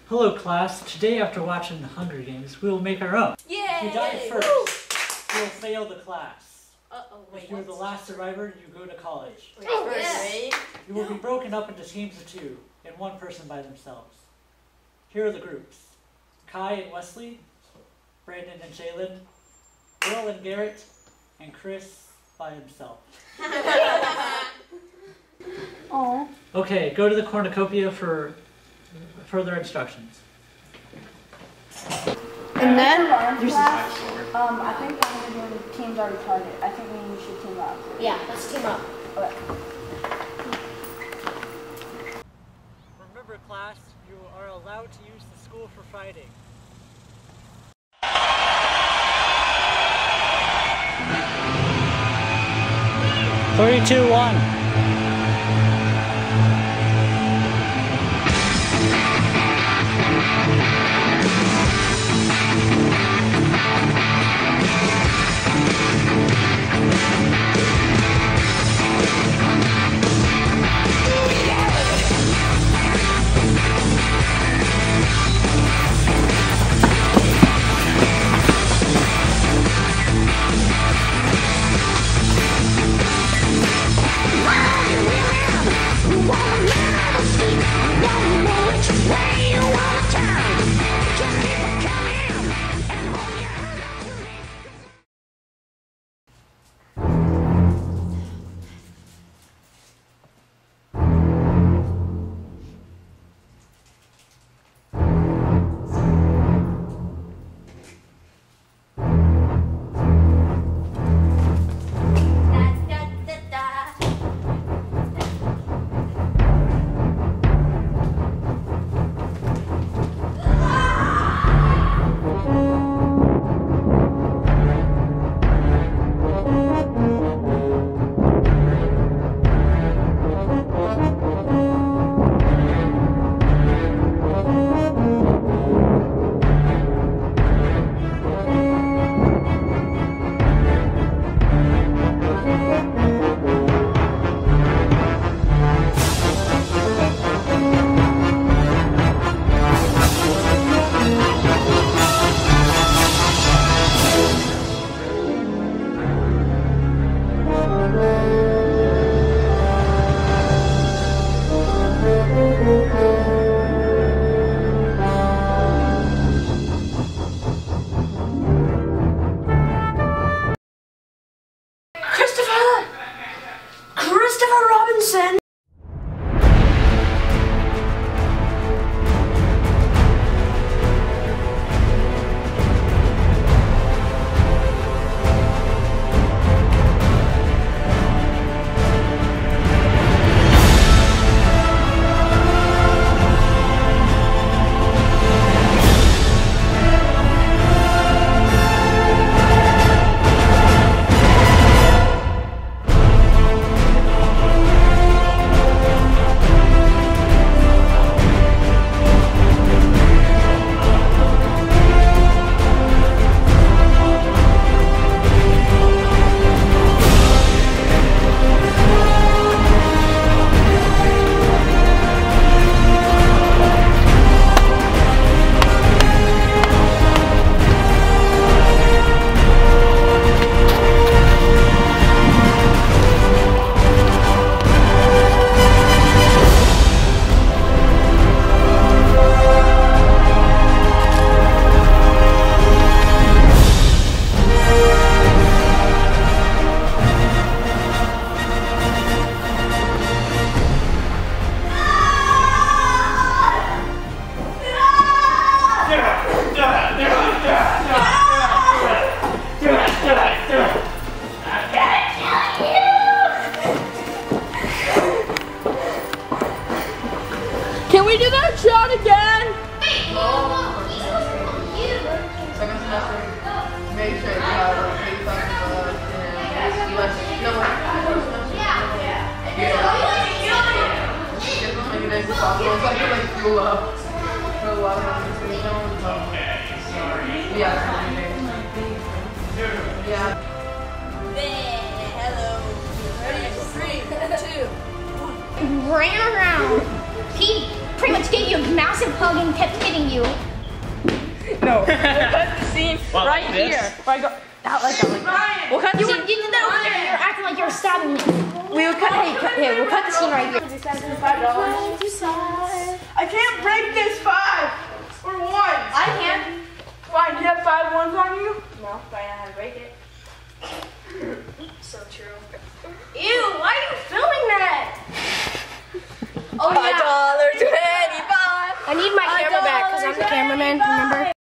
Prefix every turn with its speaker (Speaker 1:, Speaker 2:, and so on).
Speaker 1: Hello class, today after watching the Hunger Games, we will make our own.
Speaker 2: Yay!
Speaker 1: If you die first, you will fail the class.
Speaker 2: Wait,
Speaker 1: if you're the last survivor, you go to college.
Speaker 2: Yes.
Speaker 1: You will be broken up into teams of 2, and 1 person by themselves. Here are the groups. Kai and Wesley, Brandon and Jalen, Will and Garrett, and Chris by himself.
Speaker 3: Oh.
Speaker 1: Okay, go to the cornucopia for further instructions.
Speaker 3: And then there's
Speaker 4: I think I'm going to do teams are retarded. I think we should team up.
Speaker 2: Yeah, let's team up.
Speaker 4: Okay.
Speaker 1: Remember class, you are allowed to use the school for fighting. 3, 2, 1.
Speaker 2: Christopher Robinson!
Speaker 3: Can we do that shot again?
Speaker 5: Second semester, make sure you have a US. No, get as many days as possible. It's like school up. For a lot of them, yeah, yeah.
Speaker 2: Hello. Ready? 3, 2, 1.
Speaker 6: Ran around. He pretty much gave you a massive hug and kept hitting you.
Speaker 3: No. We'll cut the scene right
Speaker 7: like this?
Speaker 3: here. Where I go out like that. We'll cut the scene.
Speaker 6: You did that over there. You're acting like you're stabbing me.
Speaker 3: We'll cut. Hey, we'll cut the scene right here.
Speaker 4: I can't break this 5 or 1.
Speaker 3: I can.
Speaker 4: Why? Do you have 5 ones on you?
Speaker 3: No, but I know how to break it.
Speaker 6: So true.
Speaker 3: Ew! Why are you filming that?
Speaker 6: Oh yeah.
Speaker 3: $1.25.
Speaker 6: I need my camera back because I'm the cameraman. Remember?